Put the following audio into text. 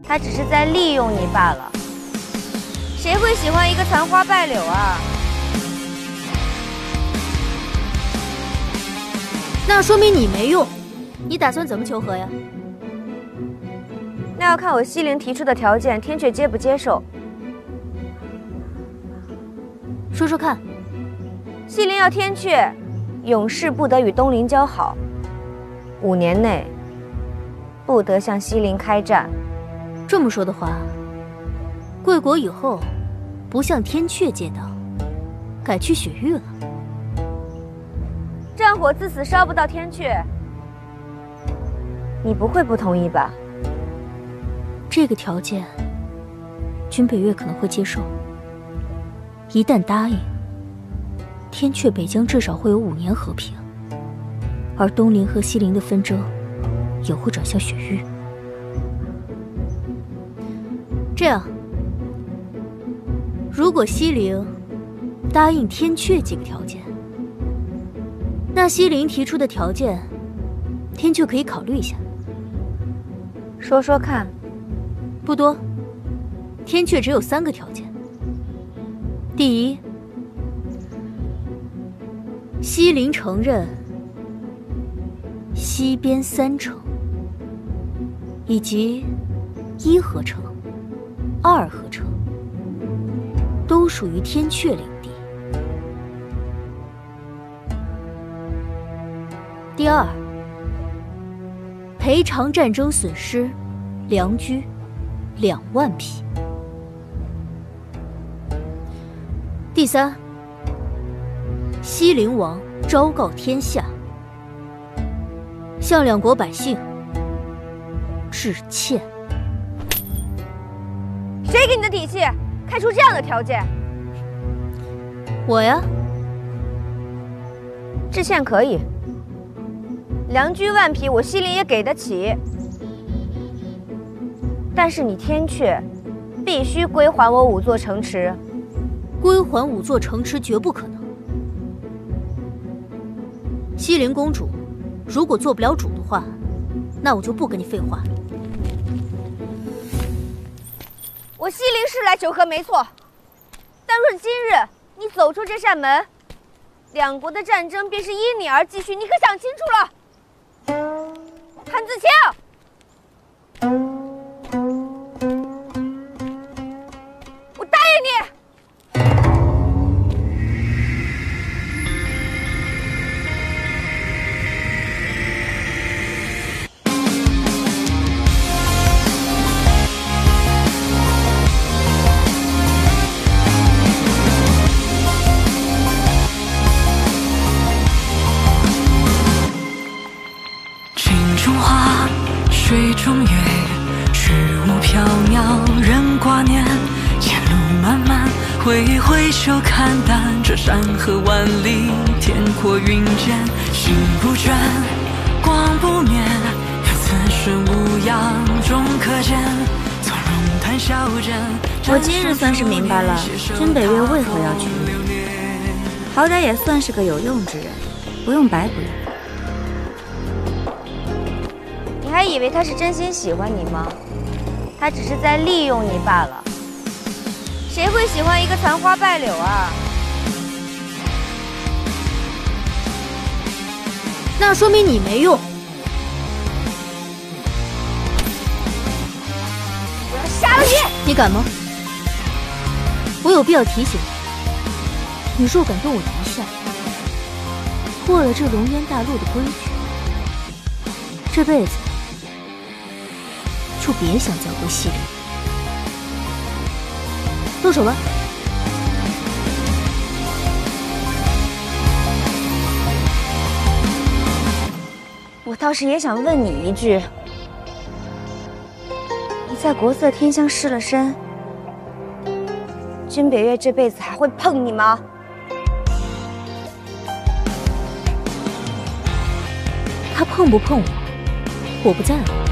他只是在利用你罢了。谁会喜欢一个残花败柳啊？ 那说明你没用。你打算怎么求和呀？ 那要看我西陵提出的条件，天阙接不接受。 说说看。 西陵要天阙，永世不得与东陵交好，5年内不得向西陵开战。 这么说的话，贵国以后不向天阙借道，改去雪域了。 战火自此烧不到天阙，你不会不同意吧？ 这个条件，君北岳可能会接受。一旦答应，天阙北疆至少会有5年和平，而东陵和西陵的纷争也会转向雪域。这样，如果西陵答应天阙几个条件，那西陵提出的条件，天阙可以考虑一下。 说说看。 不多，天阙只有3个条件。第一，西陵承认西边3城，以及1合城、2合城都属于天阙领地。第二，赔偿战争损失良驹2万匹。第三，西陵王昭告天下，向2国百姓致歉。 谁给你的底气开出这样的条件？ 我呀。 致歉可以，良驹万匹我西陵也给得起，但是你天阙必须归还我5座城池。 归还5座城池绝不可能。西陵公主如果做不了主的话，那我就不跟你废话。 我西陵是来求和没错，但若今日你走出这扇门，2国的战争便是因你而继续，你可想清楚了？韩子清，我答应你。 水中月，虚无缥缈人挂念，前路漫漫，挥挥手看淡这山河万里，天阔云间，心不倦，光不灭，此瞬无恙终可见，从容谈笑间。 我今日算是明白了君北岳为何要娶你，好歹也算是个有用之人，不用白不用。你还以为他是真心喜欢你吗？他只是在利用你罢了。谁会喜欢一个残花败柳啊？ 那说明你没用。 我要杀了你！ 你敢吗？我有必要提醒你，你若敢动我一下，破了这龙渊大陆的规矩，这辈子就别想再回西陵。动手吧。 我倒是也想问你一句，你在国色天香失了身，君北岳这辈子还会碰你吗？ 他碰不碰我，我不在乎。